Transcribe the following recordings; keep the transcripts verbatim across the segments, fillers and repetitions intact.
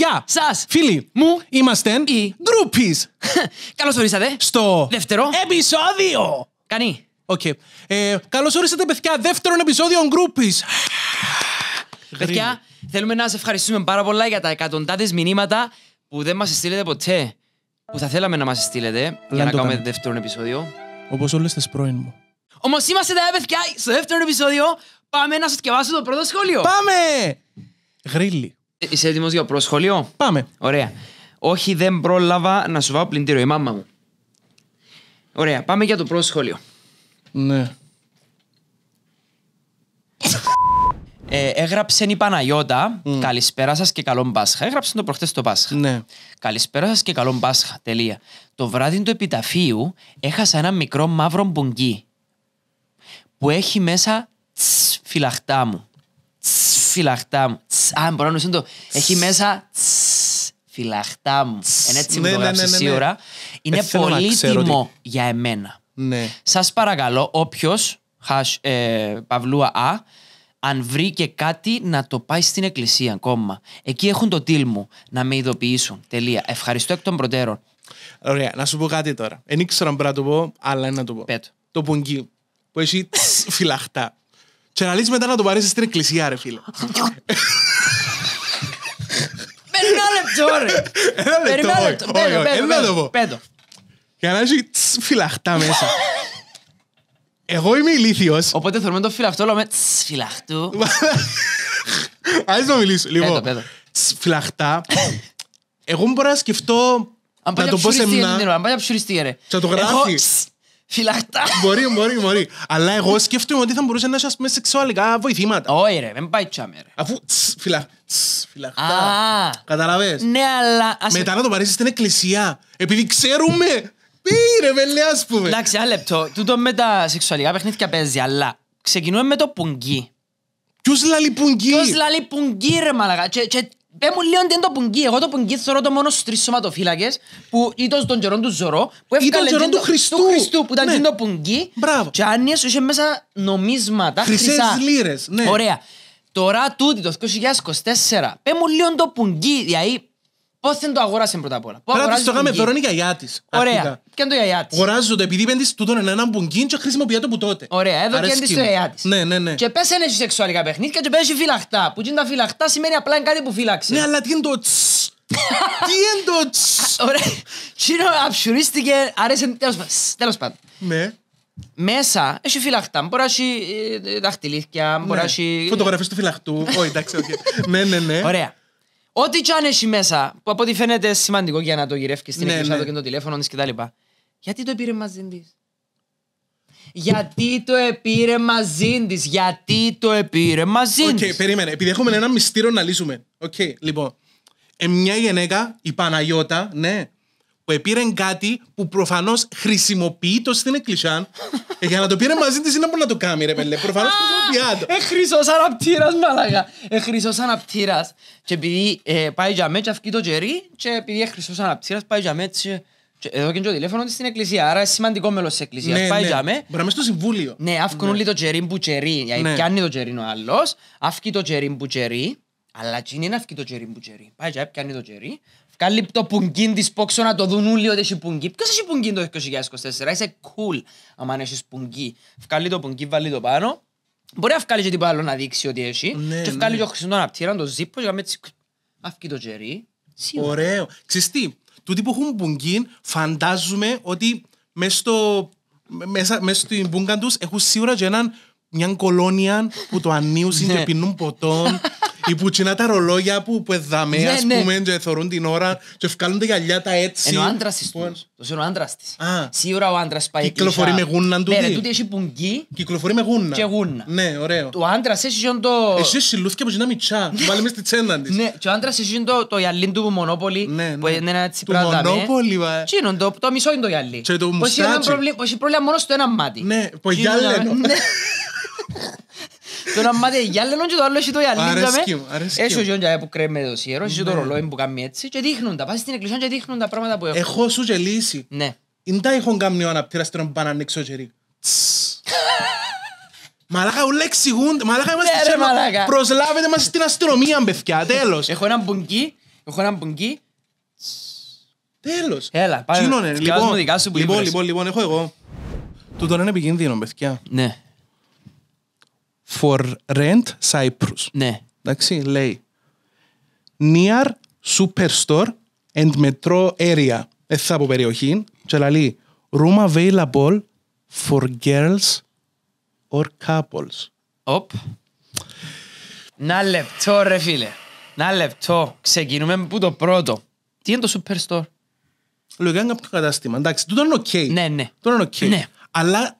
Γεια! Σας! Φίλοι! Μου! Είμαστε Οι Groupies! Καλώς ορίσατε! Στο Δεύτερο επεισόδιο! Κανεί! Okay. Ε, καλώς ορίσατε, παιδιά, δεύτερον επεισόδιο Groupies! Παιδιά, θέλουμε να σας ευχαριστούμε πάρα πολλά για τα εκατοντάδες μηνύματα που δεν μας στείλετε ποτέ. Που θα θέλαμε να μας στείλετε για να το κάνουμε κάνουμε. δεύτερο επεισόδιο. Όπως όλες τις πρώην μου. Όμως είμαστε τα παιδιά, στο δεύτερο επεισόδιο πάμε να σας διαβάσω το πρώτο σχόλιο. Πάμε! Γρίλι. Ε, Είσαι έτοιμος για το πρώτο σχόλιο? Πάμε. Ωραία. Όχι, δεν πρόλαβα να σου βάλω πλυντήριο, η μάμα μου. Ωραία, πάμε για το πρώτο σχόλιο. Ναι. Ε, έγραψε η Παναγιώτα, mm. καλησπέρα σας και καλό Πάσχα. Έγραψε το προχτές το Πάσχα. Ναι. Καλησπέρα σας και καλό Πάσχα. Τελεία. Το βράδυ του επιταφείου έχασα ένα μικρό μαύρο μπουγγί που έχει μέσα τς, φυλαχτά μου. Τς, φυλαχτά μου. Τς, α, μπορώ να το. Έχει μέσα τς, φυλαχτά μου. Είναι έτσι Ναι, μου το ναι, γράψει ναι, ναι, ναι. σίγουρα. Είναι Ε, θέλω να ξέρω πολύτιμο τι- για εμένα. Ναι. Σας παρακαλώ, όποιος, χασ, ε, Παυλούα Α, αν βρει και κάτι να το πάει στην εκκλησία ακόμα. Εκεί έχουν το τίλ μου να με ειδοποιήσουν. Τελεία. Ευχαριστώ εκ των προτέρων. Ωραία, να σου πω κάτι τώρα. Δεν ήξερα αν πρέπει να το πω, αλλά είναι να το πω. Πέτω. Το πουγγί που έχει τς, φυλαχτά. Και να λύσεις μετά να το πάρεις στην εκκλησία, ρε φίλε. Περιμένω ένα λεπτό, ρε. Ένα λεπτό, Περιμένω ένα όχι, λεπτό. όχι, Πέτω, όχι, πέτω, δεν θα το πέτω, πω. πέτω. Για να έχει τς, φυλαχτά μέσα. Εγώ είμαι ηλίθιος. Οπότε θέλουμε το φυλαχτό, λέμε τς, φυλαχτού. Ας να μιλήσω. Λοιπόν, πέτω. τς, φυλαχτά. Εγώ μπορώ να σκεφτώ Αν πάει να το πω σε ψουριστή, μνά. αν πάει ψουριστή, ρε. Και να το γράφει. Εγώ, τς, φυλαχτά. Μπορεί, μπορεί, μπορεί. Αλλά εγώ σκέφτομαι ότι θα μπορούσε να έχει ας πούμε σεξουαλικά βοηθήματα. Όχι, ρε, δεν πάει τσάμε, ρε. Αφού τς, φυλα- τς, φυλαχτά. Α, Καταλαβες. ναι, αλλά... ας- Μετά να το πάρεις στην εκκλησία. Επειδή ξέρουμε. Πήρε με ας πούμε. Εντάξει, ένα λεπτό. Τούτο με τα σεξουαλικά παιχνίδια παίζει, αλλά ξεκινούμε με το πουγγί. Ποιος λαλεί πουγγί. Ποιος λαλεί πουγγί, ρε μαλακά. Και, και πέ μου λίγο τι είναι το πουγγί. Εγώ το πουγγί θεωρώ το μόνο στους τρεις σωματοφύλακες που ήταν στον καιρό του Ζωρό. Που Ή τον έφκαλε καιρό τζιν του το- Χριστού. Του Χριστού που ήταν Ναι. τζιν το πουγγί. Μπράβο. Και άνοιες είχε μέσα νομίσματα Χρυσές χρυσά. λίρες, ναι. Ωραία. Τώρα τούτη το δύο χιλιάδες είκοσι τέσσερα. Πέ μου λίγο το πουγγί. Δηλαδή, πώς δεν το αγόρασε πρώτα απ' όλα. Πώς Πρέπει να αγοράζεις της το κάνουμε πουγγί? δώρο είναι η γιαγιά της. Ωραία. αρχικά. Και είναι το γιαγιά της. Αγοράζω το επειδή πέντης τούτον είναι έναν πουγγί και χρησιμοποιώ το που τότε. Ωραία, εδώ και Αρέσκει είναι στο μου. γιαγιά της. Ναι, ναι, ναι. Και πες είναι σεξουαλικά παιχνίδια και πες έχει φυλαχτά. Που είναι τα φυλαχτά σημαίνει απλά είναι κάτι που φύλαξε. Ναι, αλλά τι είναι το τς. Τι είναι το τς. Ωραία. Τσίνο αψουρίστηκε, άρεσε, τέλος πάντων. Τέλος πάντων. Ναι. Μέσα έχει φυλαχτά. Μπορεί να έχει ε, δαχτυλίδια, μπορεί να Ναι. έχει... Φωτογραφίες του φυλαχτού. Όχι, εντάξει, οκ. Ναι, ναι, ναι. Ωραία. Ό,τι κι αν έχει μέσα, που από ό,τι φαίνεται σημαντικό για να το γυρεύει στην Ναι, εκκλησία ναι. του και το τηλέφωνο της κτλ. Γιατί το πήρε μαζί της. Γιατί το επήρε μαζί της. Γιατί το επήρε μαζί Οκ, της. περίμενε. Επειδή έχουμε ένα μυστήριο να λύσουμε. Οκ, λοιπόν. Ε, μια γυναίκα, η Παναγιώτα, ναι, που επήρε κάτι που προφανώς χρησιμοποιεί το στην εκκλησιά. ε, για να το πήρε μαζί της είναι που να το κάνει, ρε πέλε. Προφανώς χρησιμοποιεί το. Ε, χρυσός αναπτήρας, μάλακα. Ε, χρυσός αναπτήρας. Και επειδή ε, πάει για μέ και αυκεί το τζερί και επειδή είναι χρυσός αναπτήρας πάει για μέ και... και εδώ και το τηλέφωνο της στην εκκλησία. Άρα είναι σημαντικό μέλος της εκκλησίας. Ναι, Πάει ναι. για μέ. Μπορεί να είμαι στο συμβούλιο. Ναι, αύκουν όλοι το τζερί που τζερί. Γιατί Ναι. πιάνει το τζερί ο άλλος. Αύκει το τζερί που τζερί. Αλλά τι είναι αύκει το τζερί που τζερί. Πάει για πιάνει το τζερί. Βγάλει το πουγγίν της πόξο να το δουν όλοι ότι έχει πουγγί. Ποιος έχει πουγγί το δύο χιλιάδες είκοσι τέσσερα. Είσαι cool άμα έχεις πουγγί. Βγάλει το πουγγί, βάλει το πάνω. Μπορεί να βγάλει και τίποτα άλλο να δείξει ότι έχει. Ναι, Και βγάλει ναι. και ο χρυσόν τον απτήρα, το ζύπο και έτσι αύκει το τζερί. Σίγουρα. Ωραίο. Ξέρεις τι, τούτοι που έχουν πουγγίν φαντάζομαι ότι μέσα στο, μέσα, μέσα στην πούγκα τους έχουν σίγουρα και έναν, μια κολόνια που το ανοίγουν και πίνουν ποτόν ή που τσινά τα ρολόγια που, που εδάμε Ναι, ας ναι. πούμε και θωρούν την ώρα και βγάλουν τα γυαλιά τα έτσι. Είναι ο άντρας της Που- τους. Το είναι ο άντρας της. Α. Σίγουρα ο άντρας πάει Κυκλοφορεί εκκλησιά. με γούνναν τούτη? Ναι, ρε, τούτη έχει πουγγί Κυκλοφορεί με γούνα. και γούνα. Ναι, ωραίο. Ο άντρας έχει και το... Εσύ σιλούθηκε από τσινά μητσά, που βάλει μες στη τσέντα της. Ναι, και ο άντρας έχει το, το γυαλί του Μονόπολη Ναι, που ναι. είναι ένα έτσι Του πράγμα. Μονόπολη, βα. Τι είναι, το, το μισό είναι το γυαλί. Και το Που έχει ένα μουστάτσι. προβλή- που έχει πρόβλημα μόνο στο ένα μάτι. Ναι, που Τι είναι το- γυάλαινο. Ναι. Το ένα μάτι είναι γυάλαινο και το άλλο έχει το γυαλί. Αρέσκει τζάμε. μου, αρέσκει Έχει ο μου. γιον που κρέμε το σιέρο, έχει το ρολόι που κάνει έτσι και δείχνουν τα. Πας στην εκκλησία και δείχνουν τα πράγματα που έχουν. Έχω σου και λύση. Ναι. Είναι τα έχουν κάνει ο αναπτήρας τώρα που πάνε να ανοίξω χέρι. Τσσσ. Μαλάκα, ούλα εξηγούνται. Μαλάκα, είμαστε Ναι, ρε, σε- μαλάκα. προσλάβετε μας στην αστυνομία, παιδιά, τέλος. Έχω έναν μπουγγί Έχω έναν πουγγί. Τέλος. Έλα, πάμε. Τσίνονε, Φτιάζουμε λοιπόν, δικά σου που λοιπόν, ήβρες. λοιπόν, λοιπόν, έχω εγώ. Τούτον είναι επικίνδυνο, παιδιά. Ναι, For rent Cyprus. ναι. Εντάξει, λέει. Near superstore and metro area. Δεν θα από περιοχή. Και λέει. Room available for girls or couples. Οπ. Να λεπτό ρε φίλε. Να λεπτό. Ξεκινούμε που το πρώτο. Τι είναι το Superstore? Λογικά είναι κάποιο κατάστημα. Εντάξει, τούτο είναι οκ. Ναι, ναι. Τούτο είναι οκ. Ναι. Αλλά,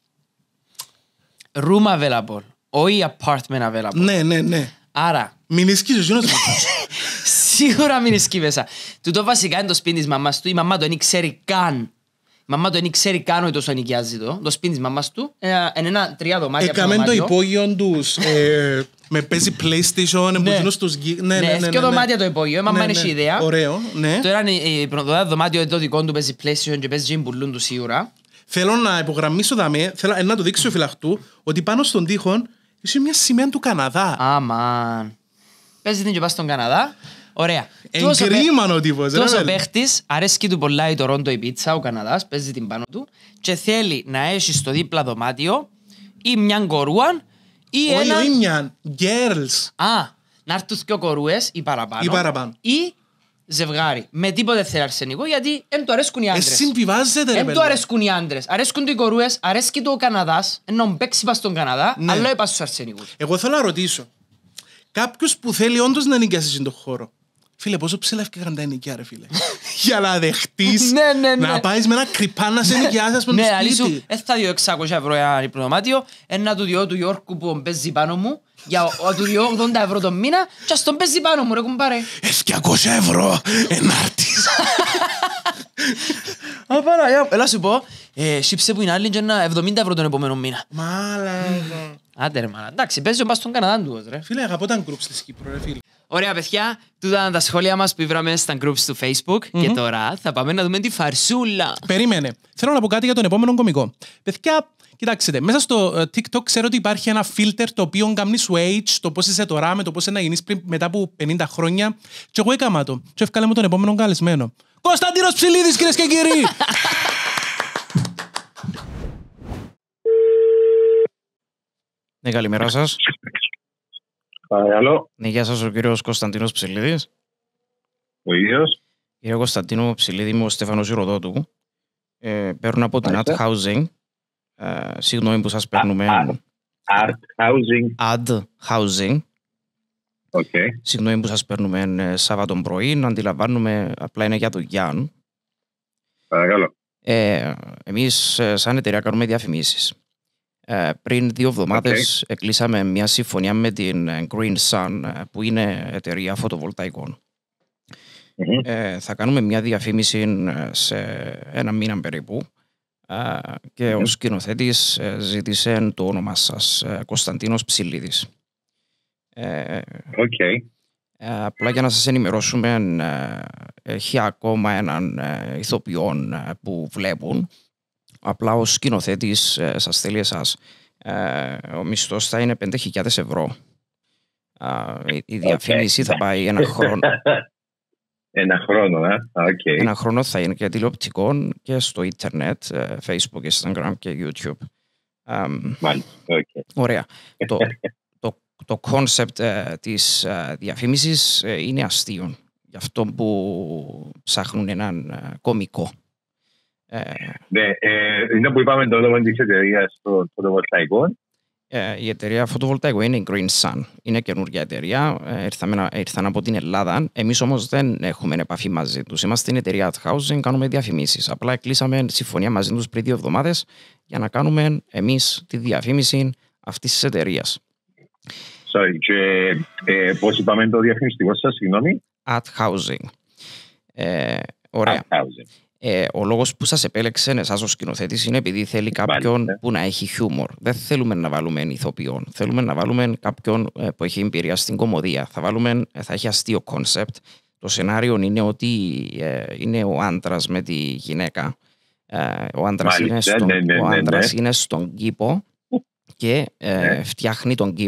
Room available. Όχι apartment available. ναι, ναι, ναι. Άρα, Μην ισχύεις ο γίνος. σίγουρα μην σκύβεσαι μέσα. Τούτο βασικά είναι το σπίτι της μαμάς του. Η μαμά του δεν ξέρει καν. Η μαμά του δεν ξέρει καν ότι τόσο νοικιάζει το. Το σπίτι της μαμάς του. Είναι ένα τρία δωμάτια. Έκαμε το υπόγειο τους. ε, Με παίζει PlayStation, εμποτζίνω στους γη. Ναι, ναι, ναι. Και δωμάτια το υπόγειο. Η μαμά Ναι, είναι ναι. η ιδέα. Ωραίο, ναι. Τώρα είναι το δωμάτιο το δικό του παίζει PlayStation και παίζει μπουλούν του σίγουρα. Θέλω να υπογραμμίσω δαμέ, θέλω να το δείξω φυλαχτού, ότι πάνω στον τοίχο είσαι μια σημαία του Καναδά. Αμάν. Παίζει την και πας στον Καναδά. Ωραία. Εγκρίμαν ο τύπος. ρε, Τόσο βέλε. παίχτης, αρέσκει του πολλά η Τορόντο η πίτσα, ο Καναδάς, παίζει την πάνω του και θέλει να έχει στο δίπλα δωμάτιο ή μια κορούα ή Όχι, ένα... όχι μια. Girls. Α, να έρθουν δυο κορούες ή παραπάνω. Ή παραπάνω. Ή ζευγάρι. Με τίποτε θέλει αρσενικό γιατί δεν του αρέσκουν οι Ε, άντρες. συμβιβάζεται ρε Δεν του παιδί. αρέσκουν οι άντρες. Αρέσκουν του οι κορούες, αρέσκει του ο Καναδάς, ενώ παίξει πας στον Καναδά, Ναι. αλλά είπα στους αρσενικούς. Εγώ θέλω να ρωτήσω. Κάποιος που θέλει όντως να νοικιάσει τον χώρο. Φίλε, πόσο ψηλά έφυγαν τα νοικιά, ρε φίλε. Για να δεχτείς Ναι, ναι, ναι. να πάεις με ένα κρυπά να σε νοικιάσεις, ας πούμε, Ναι, το αλή σου, σπίτι. δεν θα διώ εξακόσια ευρώ ένα υπνοδωμάτιο, ένα του διώ του Ιόρκου που παίζει πάνω μου, για ο- του διώ ογδόντα ευρώ το μήνα και ας τον παίζει πάνω μου, ρε κουμπάρε. Ε, διακόσια ευρώ, ενάρτης. Α, Παναγιά, έλα σου πω, ε, σύψε που είναι άλλη και ένα εβδομήντα ευρώ τον επόμενο μήνα. Μάλακα. Άντε ρε μάνα, εντάξει, παίζει ο πας στον Καναδά του, ρε. Φίλε, αγαπώ τα groups της Κύπρου, ρε φίλε. Ωραία παιδιά, τούτα ήταν τα σχόλια μας που ήβραμε στα groups του Facebook και τώρα θα πάμε να δούμε τη φαρσούλα. Περίμενε. Θέλω να πω κάτι για τον επόμενο κωμικό. Παιδιά, κοιτάξτε, μέσα στο ε, TikTok ξέρω ότι υπάρχει ένα filter το οποίο κάνει σου age, το πώς είσαι τώρα με το πώς είναι να γίνεις πριν, μετά από πενήντα χρόνια. Και εγώ έκαμα το. Και έφκαλε μου τον επόμενο καλεσμένο. Κωνσταντίνος Ψηλίδης, κυρίες και κύριοι! Ναι, καλημέρα σας. Παρακαλώ, Ναι, γεια σας, ο κύριος Κωνσταντίνος Ψηλίδης. ο ίδιος. Κύριε Κωνσταντίνο Ψηλίδη, είμαι ο Στέφανος Ηρωδότου. Ε, παίρνω από την Ad Μάλιστα. Housing. Ε, συγγνώμη που σας παίρνουμε. Α, Art Housing. Ad Housing. Οκ. Συγγνώμη που σας παίρνουμε ε, Σάββατο πρωί. Να αντιλαμβάνουμε, απλά είναι για δουλειά. Παρακαλώ. Ε, εμείς ε, σαν εταιρεία κάνουμε διαφημίσεις. Ε, πριν δύο εβδομάδες okay. κλείσαμε μια συμφωνία με την ε, Green Sun, ε, που είναι εταιρεία φωτοβολταϊκών. Μμμ. Ε, θα κάνουμε μια διαφήμιση ε, σε ένα μήνα περίπου ε, και Μμμ. ο σκηνοθέτης ε, ζήτησε το όνομα σας, ε, Κωνσταντίνος Ψηλίδης. Ε, Οκ. ε, απλά για να σας ενημερώσουμε, ε, έχει ακόμα έναν ε, ηθοποιό ε, που βλέπουν. Απλά ο σκηνοθέτης ε, σας θέλει εσάς. Ε, ο μισθός θα είναι πέντε χιλιάδες ευρώ. Ε, η, η διαφήμιση Οκ. θα πάει ένα χρόνο. Ένα χρόνο, ε. Οκ. Ένα χρόνο θα είναι και τηλεοπτικό και στο ίντερνετ, ε, Facebook, Instagram και YouTube. Ε, Μάλιστα. Οκ. ωραία. το, το, το concept ε, της ε, διαφήμισης ε, είναι αστείο. Γι' αυτό που ψάχνουν έναν ε, κωμικό. Ε, Ναι, ε, είναι που είπαμε το όνομα της εταιρείας των φωτοβολταϊκών. ε, η εταιρεία φωτοβολταϊκού είναι η Green Sun. Είναι καινούργια εταιρεία. Ε, ήρθαμε, ήρθαν από την Ελλάδα. Εμείς όμως δεν έχουμε επαφή μαζί τους. Είμαστε στην εταιρεία Ad Housing, κάνουμε διαφημίσεις. Απλά κλείσαμε συμφωνία μαζί τους πριν δύο εβδομάδες για να κάνουμε εμείς τη διαφήμιση αυτής της εταιρείας. Sorry, και ε, πώς είπαμε το διαφημιστικό σας, συγγνώμη. Ad Housing. Ε, ωραία. Art Housing. Ε, ο λόγος που σας επέλεξε εσάς ο σκηνοθέτης είναι επειδή θέλει κάποιον Μάλιστα. που να έχει χιούμορ. Δεν θέλουμε να βάλουμε ηθοποιόν. Θέλουμε να βάλουμε κάποιον ε, που έχει εμπειρία στην κωμωδία. Θα, βάλουμε, ε, θα έχει αστείο κόνσεπτ. Το σενάριο είναι ότι ε, είναι ο άντρας με τη γυναίκα. Ε, ο άντρας, Μάλιστα, είναι, στον, ναι, ναι, ο ναι, άντρας ναι. είναι στον κήπο και ε, Ναι. φτιάχνει τον κήπο.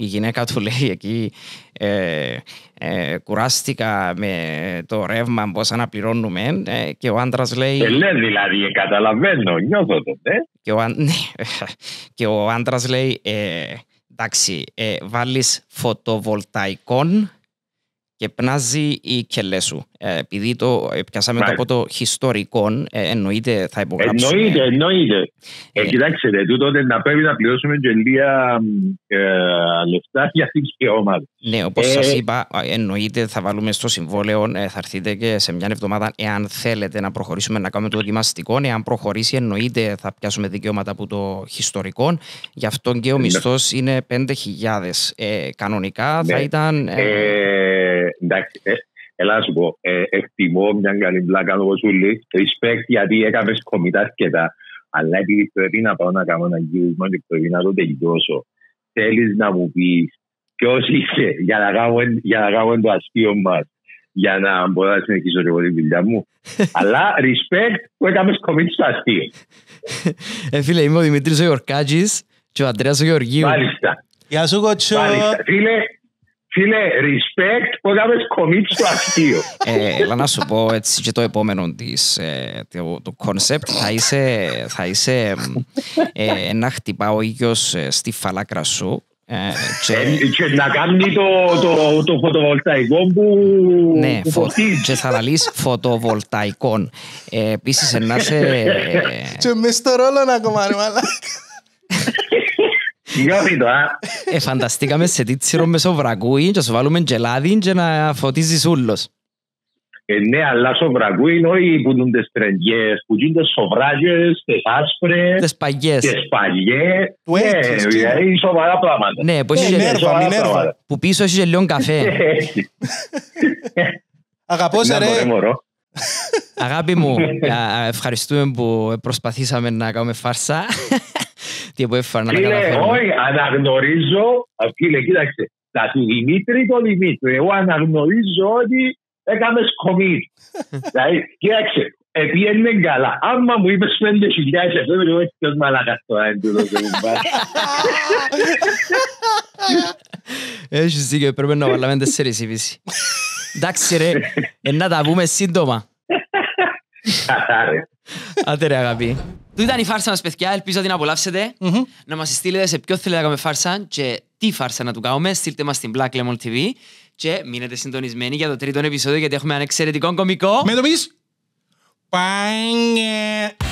η γυναίκα του λέει εκεί ε, ε, κουράστηκα με το ρεύμα πώς αναπληρώνουμε ε, και ο άντρας λέει... Ε, λέει δηλαδή, καταλαβαίνω, νιώθω το, ναι. Και ο, ναι, και ο άντρας λέει ε, εντάξει, ε, βάλεις φωτοβολταϊκόν και πνάζει η κελέ σου. Ε, επειδή το ε, πιάσαμε το από το ιστορικό, ε, εννοείται θα υπογράψουμε. Εννοείται, εννοείται. Ε, ε, κοιτάξτε, τούτο να πρέπει να πληρώσουμε και λίγα ε, λεφτά για την δικαιώματα. Ναι, όπως ε, σας είπα, εννοείται θα βάλουμε στο συμβόλαιο, ε, θα έρθετε και σε μια εβδομάδα, εάν θέλετε να προχωρήσουμε να κάνουμε το δοκιμαστικό. Εάν προχωρήσει, εννοείται θα πιάσουμε δικαιώματα από το ιστορικό. Γι' αυτό και ο ναι. μισθός είναι πέντε χιλιάδες. Ε, κανονικά ναι. θα ήταν... Ε, ε, εντάξει, ε, έλα να σου πω, ε, εκτιμώ μια καλή πλάκα όπως σου λέει, respect γιατί έκαμε κομιτά αρκετά, αλλά επειδή πρέπει να πάω να κάνω ένα γύρισμα και πρέπει να το τελειώσω, θέλεις να μου πεις ποιος είσαι για να κάνουμε, για να κάνουμε το αστείο μας, για να μπορώ να συνεχίσω και εγώ τη δουλειά μου. Αλλά respect που έκαμε κομιτά στο αστείο. Ε, φίλε, είμαι ο Δημήτρης ο Ιορκάτζης και ο Αντρέας ο Γεωργίου. Μάλιστα. Γεια σου κοτσό. Μάλιστα. Φίλε, Φίλε, respect που έκαμε κομίτ στο αστείο. Ε, έλα να σου πω έτσι και το επόμενο της, ε, το, το concept θα είσαι, θα είσαι ε, να χτυπά ο ήλιος στη φαλάκρα σου. Ε, και... Ε, και να κάνει το, το, το φωτοβολταϊκό που, ναι, που φω... φωτίζει. Και θα λαλείς φωτοβολταϊκών. Ε, επίσης να σε... Και μες στο ρόλο να κομμάρει μαλάκα. Νιώθει το, α. Ε, φανταστήκαμε σε τίτσιρο μεσοβρακούι και σου βάλουμε γελάδι και να φωτίζεις ούλος. Ε, ναι, αλλά σοβρακούι όχι που είναι τις τρεντιές, που είναι τις σοβράγες, τις άσπρες, τις παγιές. τις παγιές. Του Ναι, έτσι, είναι σοβαρά πράγματα. Ναι, που, Ε, έχει νέρβα, μινέρβα. που πίσω έχει και λίγο καφέ. Αγαπώ σε Να ρε. μπορέ, μωρό. Αγάπη μου, α, ευχαριστούμε που προσπαθήσαμε να κάνουμε φάρσα. Τι που έφερα να τα Φίλε, καταφέρουμε. όχι, αναγνωρίζω, φίλε, κοίταξε, τα του Δημήτρη το Δημήτρη, εγώ αναγνωρίζω ότι έκαμε κομίτ. Δηλαδή, κοίταξε, επίενε καλά. Άμα μου είπες πέντε χιλιάδες ευρώ, εγώ έτσι ποιος μαλάκας τώρα είναι τούτος δεν μου πάει. Έχεις δίκιο, πρέπει να βάλαμε τέσσερις η φύση. Εντάξει ρε, ε, να τα πούμε σύντομα. Κατάρε. Άντε ρε αγάπη. Τούτη ήταν η φάρσα μας παιδιά, ελπίζω να την απολαύσετε. Mm-hmm. Να μας στείλετε σε ποιο θέλετε να κάνουμε φάρσα και τι φάρσα να του κάνουμε. Στείλτε μας στην Black Lemon τι βι και μείνετε συντονισμένοι για το τρίτο επεισόδιο γιατί έχουμε ένα εξαιρετικό κωμικό. Με το πεις. Πάνε.